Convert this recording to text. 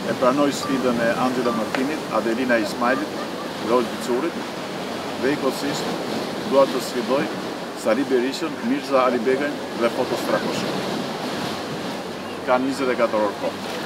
pranoj sfidën e Angela Martinit, Adelina Ismailit, Rol Bicurit, dhe ikosisht dua të sfidoj Berishen, Mirza Alibegaj dhe Foto Strakoshen. Ka 24 orë kohë.